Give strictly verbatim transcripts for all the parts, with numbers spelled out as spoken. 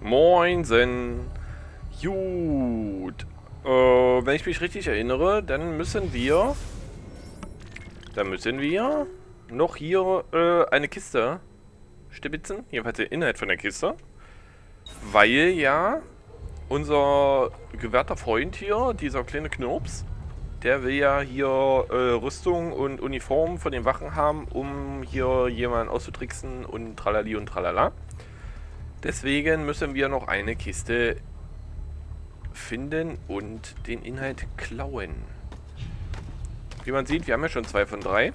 Moinsen. Gut. Äh, wenn ich mich richtig erinnere, dann müssen wir... Dann müssen wir noch hier äh, eine Kiste stibitzen. Jedenfalls der Inhalt von der Kiste. Weil ja unser gewährter Freund hier, dieser kleine Knirps, der will ja hier äh, Rüstung und Uniform von den Wachen haben, um hier jemanden auszutricksen und tralali und tralala. Deswegen müssen wir noch eine Kiste finden und den Inhalt klauen. Wie man sieht, wir haben ja schon zwei von drei.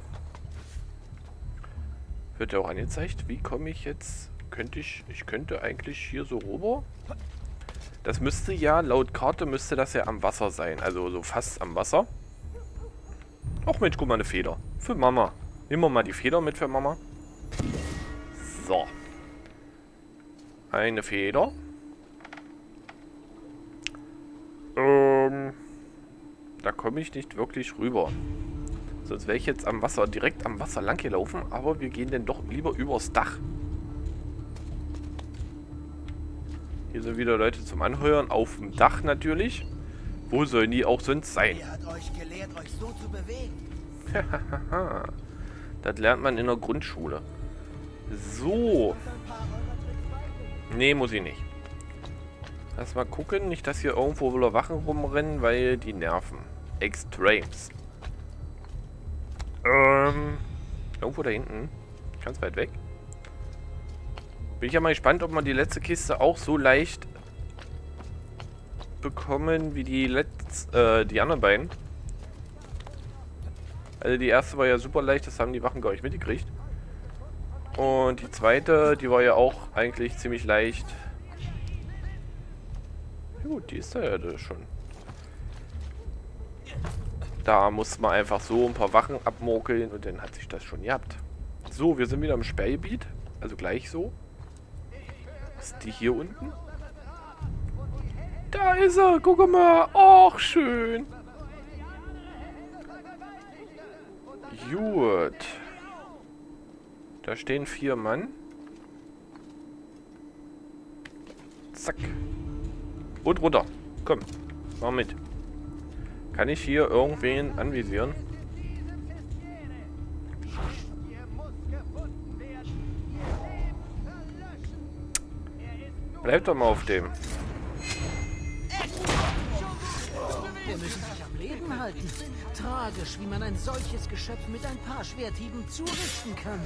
Wird ja auch angezeigt. Wie komme ich jetzt? Könnte ich... Ich könnte eigentlich hier so rüber. Das müsste ja, laut Karte müsste das ja am Wasser sein. Also so fast am Wasser. Ach Mensch, guck mal, eine Feder. Für Mama. Nehmen wir mal die Feder mit für Mama. So. Eine Feder. Ähm... Da komme ich nicht wirklich rüber. Sonst wäre ich jetzt am Wasser, direkt am Wasser lang gelaufen, aber wir gehen dann doch lieber übers Dach. Hier sind wieder Leute zum Anheuern, auf dem Dach natürlich. Wo sollen die auch sonst sein? Wer hat euch gelehrt, euch so zu bewegen? Das lernt man in der Grundschule. So. Nee, muss ich nicht. Lass mal gucken, nicht, dass hier irgendwo wieder Wachen rumrennen, weil die nerven. Extremes. Ähm, irgendwo da hinten. Ganz weit weg. Bin ich ja mal gespannt, ob wir die letzte Kiste auch so leicht bekommen wie die letz äh, die anderen beiden. Also die erste war ja super leicht, das haben die Wachen gar nicht mitgekriegt. Und die zweite, die war ja auch eigentlich ziemlich leicht. Gut, die ist da ja schon. Da muss man einfach so ein paar Wachen abmokeln und dann hat sich das schon gehabt. So, wir sind wieder im Sperrgebiet. Also gleich so. Ist die hier unten? Da ist er, guck mal. Och, schön. Gut. Da stehen vier Mann. Zack. Und runter. Komm, mach mit. Kann ich hier irgendwen anvisieren? Bleib doch mal auf dem. Wir müssen sich am Leben halten. Tragisch, wie man ein solches Geschöpf mit ein paar Schwerthieben zurichten kann.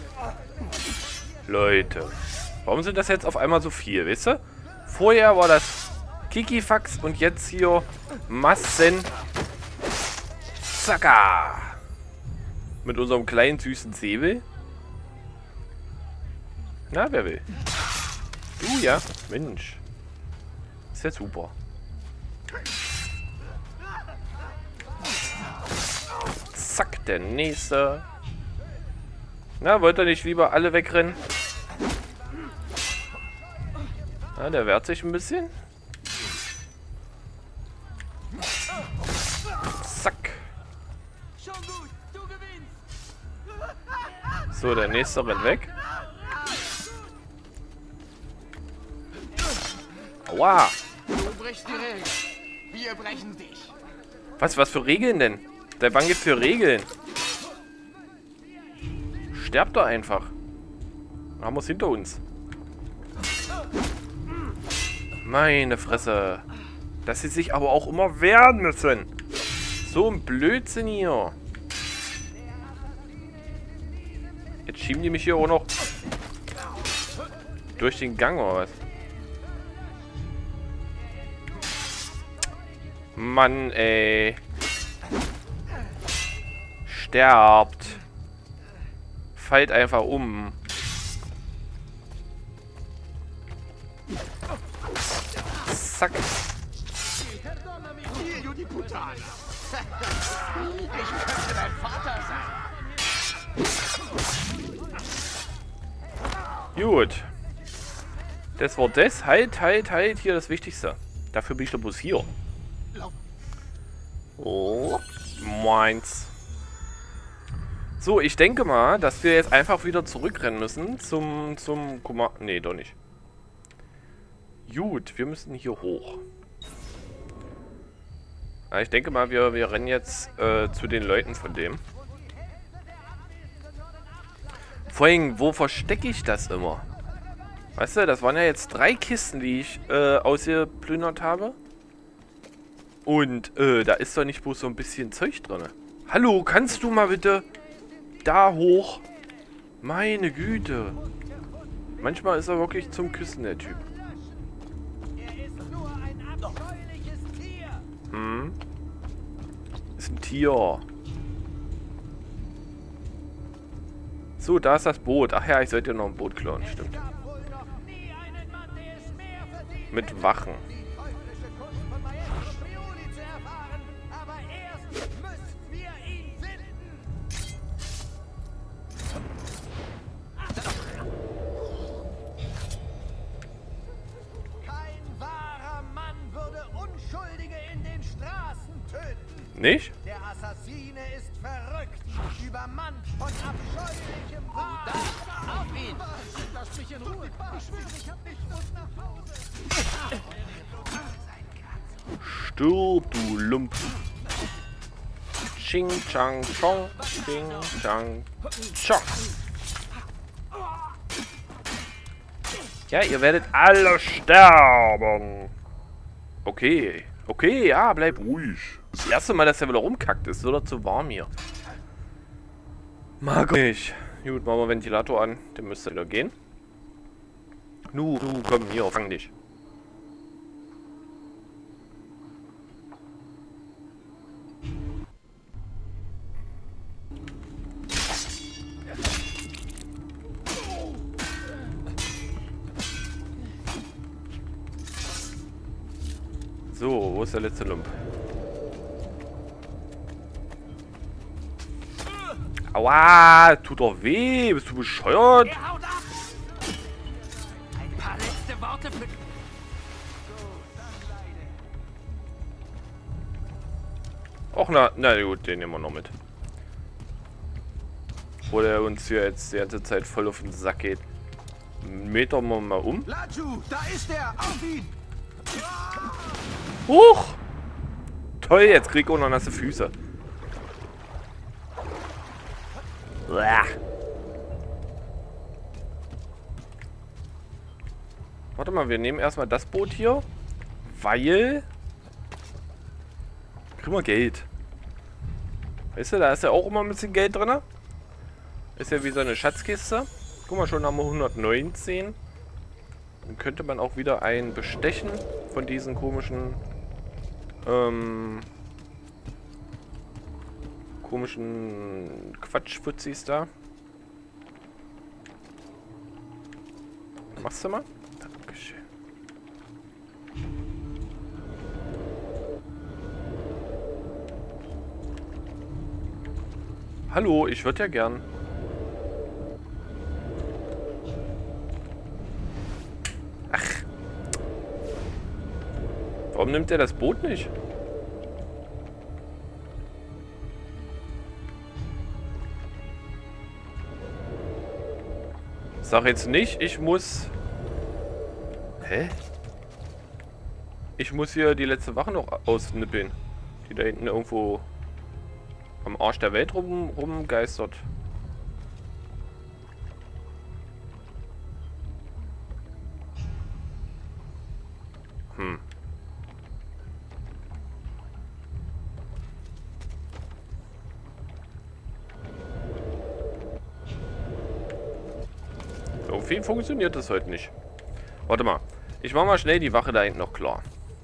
Leute, warum sind das jetzt auf einmal so viel, weißt du? Vorher war das Kikifax und jetzt hier Massen. Zacka! Mit unserem kleinen süßen Säbel. Na, wer will? Du ja? Mensch. Ist ja super. Zack, der nächste. Na, wollt ihr nicht lieber alle wegrennen? Na, der wehrt sich ein bisschen. Zack. So, der nächste rennt weg. Aua. Du brichst die Regeln. Wir brechen dich. Was, was für Regeln denn? Der Bann gibt für Regeln. Sterbt doch einfach. Dann haben wir es hinter uns. Meine Fresse. Dass sie sich aber auch immer wehren müssen. So ein Blödsinn hier. Jetzt schieben die mich hier auch noch durch den Gang oder was? Mann, ey. Sterbt. Fallt einfach um. Zack. Ich könnte dein Vater sein. Gut. Das war das. Halt, halt, halt. Hier das Wichtigste. Dafür bin ich doch bloß hier. Oh, meins. So, ich denke mal, dass wir jetzt einfach wieder zurückrennen müssen zum, zum, guck mal, nee, doch nicht. Gut, wir müssen hier hoch. Ja, ich denke mal, wir, wir rennen jetzt äh, zu den Leuten von dem. Vor allem, wo verstecke ich das immer? Weißt du, das waren ja jetzt drei Kisten, die ich äh, ausgeplündert habe. Und äh, da ist doch nicht bloß so ein bisschen Zeug drin. Hallo, kannst du mal bitte da hoch? Meine Güte. Manchmal ist er wirklich zum Küssen, der Typ. Hm. Ist ein Tier. So, da ist das Boot. Ach ja, ich sollte ja noch ein Boot klauen, stimmt. Mit Wachen. Nicht? Der Assassine ist verrückt, übermannt von abscheulichem Wahn. Auf ihn! Lass mich in Ruhe! Ich schwöre, ich hab nicht Lust nach Hause! Stirb, du Lump! Ching, chang, chong, ching, chang, chong! Ja, ihr werdet alle sterben! Okay, okay, ja, bleib ruhig. Das erste Mal, dass er wieder rumkackt ist, oder zu warm hier. Mag ich. Gut, machen wir Ventilator an. Der müsste wieder gehen. Nu, du, komm hier, fang dich. So, wo ist der letzte Lump? Aua, tut doch weh, bist du bescheuert? Er haut ab! Ein paar letzte Worte für... Och na, na gut, den nehmen wir noch mit. Wo der uns hier jetzt die ganze Zeit voll auf den Sack geht. Metern wir mal um. Laju, da ist er! Auf ihn! Huch! Toll, jetzt krieg ich auch noch nasse Füße. Uah. Warte mal, wir nehmen erstmal das Boot hier, weil kriegen wir Geld. Weißt du, da ist ja auch immer ein bisschen Geld drin. Ist ja wie so eine Schatzkiste. Guck mal, schon haben wir hundertneunzehn. Dann könnte man auch wieder ein Bestechen von diesen komischen ähm, komischen Quatschfutzis da. Machst du mal? Dankeschön. Hallo, ich würde ja gern. Ach. Warum nimmt er das Boot nicht? Sag jetzt nicht, ich muss... Hä? Ich muss hier die letzte Wache noch ausnippeln. Die da hinten irgendwo am Arsch der Welt rum, rumgeistert. Hm. Irgendwie funktioniert das heute nicht. Warte mal. Ich mache mal schnell die Wache da hinten noch klar.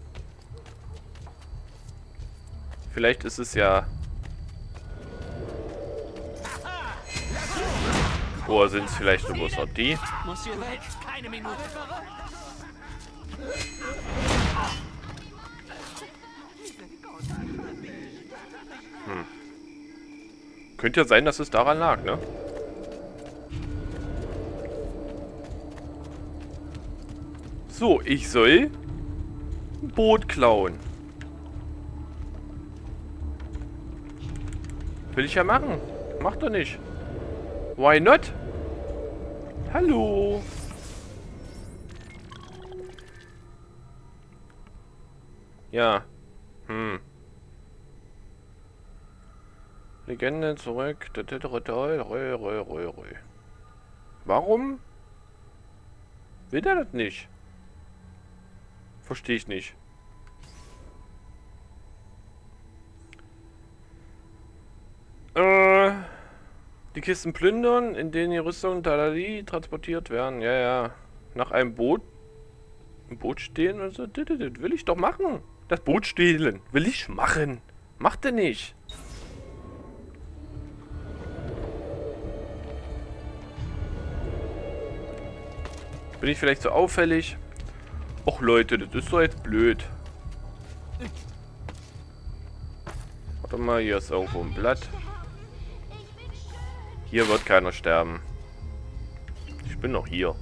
Vielleicht ist es ja... Oder sind es vielleicht nur bloß die? Muss hier weg. Keine Minute. Hm. Könnte ja sein, dass es daran lag, ne? So, ich soll ein Boot klauen. Will ich ja machen. Mach doch nicht. Why not? Hallo. Ja. Hm. Legende zurück. Warum will der das nicht? Verstehe ich nicht. Äh, die Kisten plündern, in denen die Rüstungen Talali transportiert werden. Ja, ja. Nach einem Boot. Ein Boot stehlen und so. Das will ich doch machen. Das Boot stehlen. Will ich machen. Macht er nicht. Bin ich vielleicht so auffällig? Och Leute, das ist doch jetzt blöd. Warte mal, hier ist irgendwo ein Blatt. Hier wird keiner sterben. Ich bin noch hier.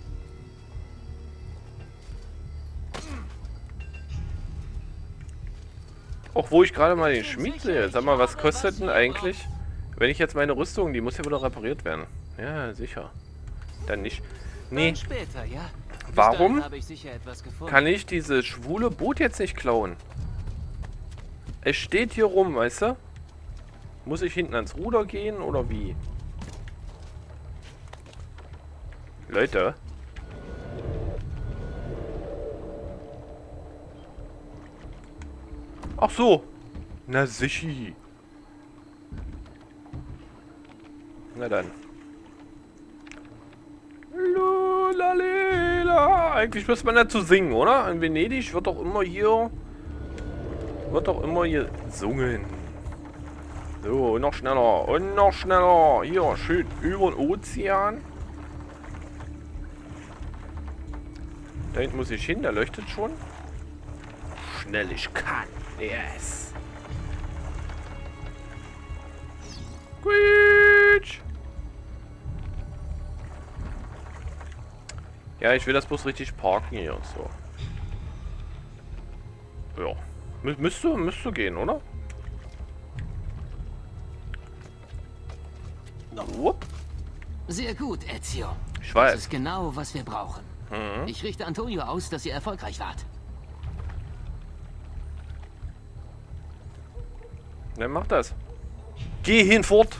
Auch wo ich gerade mal den Schmied sehe. Sag mal, was kostet denn eigentlich, wenn ich jetzt meine Rüstung, die muss ja wieder repariert werden. Ja, sicher. Dann nicht. Nee. Später, ja? Warum habe ich sicher etwas gefunden. kann ich dieses schwule Boot jetzt nicht klauen? Es steht hier rum, weißt du? Muss ich hinten ans Ruder gehen oder wie? Leute. Ach so. Na sicher. Na dann. Lulalela. Eigentlich müsste man dazu singen, oder? In Venedig wird doch immer hier... Wird doch immer hier gesungen. So, noch schneller. Und noch schneller. Hier, schön über den Ozean. Da hinten muss ich hin, der leuchtet schon. Schnell ich kann. Yes. Quietsch. Ja, ich will das bloß richtig parken hier und so. Ja. Mü müsste, müsste gehen, oder? Wupp. Sehr gut, Ezio. Ich Das weiß. ist genau, was wir brauchen. Mhm. Ich richte Antonio aus, dass ihr erfolgreich wart. Dann mach das. Geh hinfort.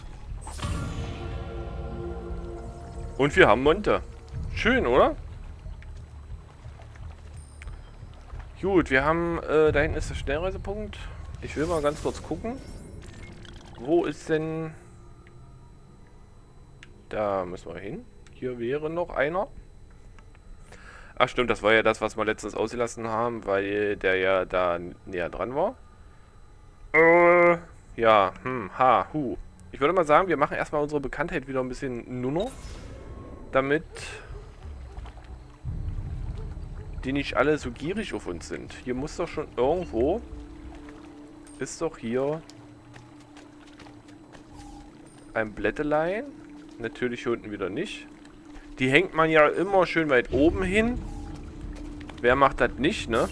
Und wir haben Monte. Schön, oder? Gut, wir haben, äh, da hinten ist der Schnellreisepunkt. Ich will mal ganz kurz gucken. Wo ist denn... Da müssen wir hin. Hier wäre noch einer. Ach stimmt, das war ja das, was wir letztens ausgelassen haben, weil der ja da näher dran war. Äh, ja, hm, ha, hu. Ich würde mal sagen, wir machen erstmal unsere Bekanntheit wieder ein bisschen nunner. Damit die nicht alle so gierig auf uns sind. Hier muss doch schon irgendwo... Ist doch hier... ein Blättelein. Natürlich hier unten wieder nicht. Die hängt man ja immer schön weit oben hin. Wer macht das nicht, ne?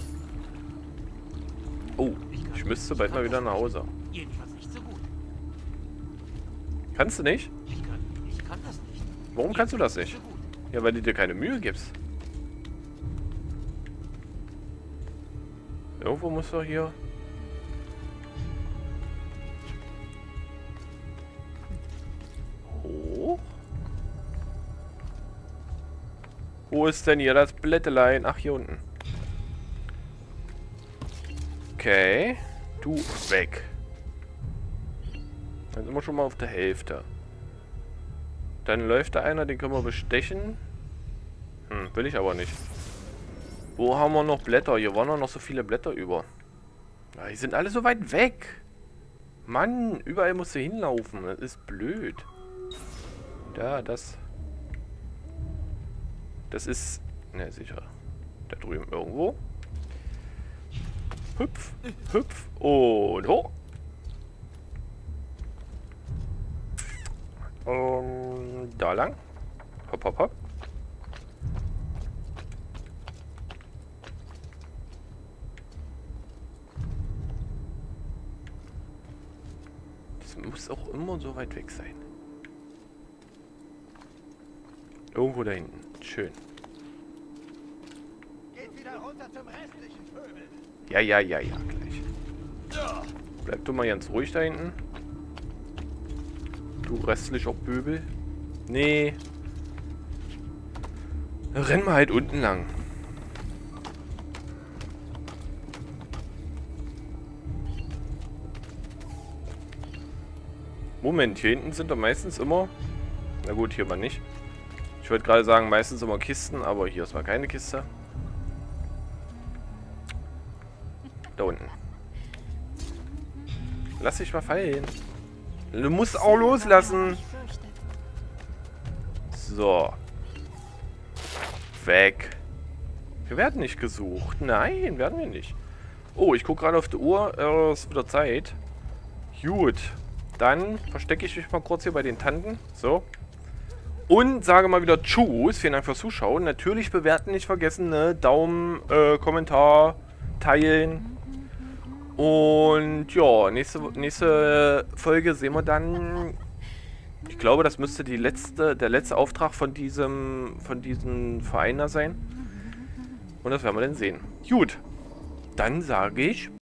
Oh, ich müsste bald mal wieder nach Hause. Jedenfalls nicht so gut. Kannst du nicht? Ich kann, ich kann das nicht. Warum kannst du das nicht? So gut. Ja, weil du dir keine Mühe gibst. Irgendwo muss doch hier... Hoch? Wo ist denn hier das Blättelein? Ach, hier unten. Okay. Du weg. Dann sind wir schon mal auf der Hälfte. Dann läuft da einer, den können wir bestechen. Hm, will ich aber nicht. Wo haben wir noch Blätter? Hier waren noch so viele Blätter über. Ja, die sind alle so weit weg. Mann, überall musst du hinlaufen. Das ist blöd. Da, das. Das ist... Ne, sicher. Da drüben irgendwo. Hüpf, hüpf und hoch. Und da lang. Hopp, hopp, hopp. Das muss auch immer so weit weg sein. Irgendwo da hinten. Schön. Geht wieder runter zum restlichen Pöbel. Ja, ja, ja, ja, gleich. Bleib du mal ganz ruhig da hinten. Du restlicher Pöbel. Nee. Renn mal halt unten lang. Moment, hier hinten sind doch meistens immer... Na gut, hier mal nicht. Ich wollte gerade sagen, meistens immer Kisten, aber hier ist mal keine Kiste. Da unten. Lass dich mal fallen. Du musst auch loslassen. So. Weg. Wir werden nicht gesucht. Nein, werden wir nicht. Oh, ich gucke gerade auf die Uhr. Äh, es ist wieder Zeit. Gut. Dann verstecke ich mich mal kurz hier bei den Tanten. So. Und sage mal wieder Tschüss. Vielen Dank fürs Zuschauen. Natürlich bewerten nicht vergessen, ne? Daumen, äh, Kommentar, teilen. Und ja, nächste, nächste Folge sehen wir dann. Ich glaube, das müsste die letzte, der letzte Auftrag von diesem, von diesem Verein da sein. Und das werden wir dann sehen. Gut. Dann sage ich